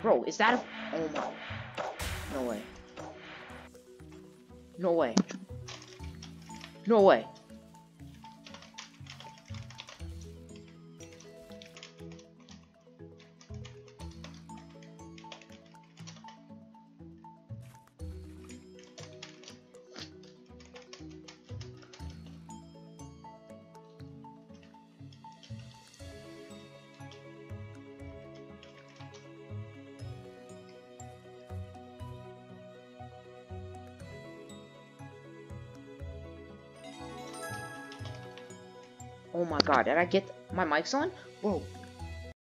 Bro, is that a... Oh my... No way. No way. No way. Oh my god, did I get my mics on? Bro,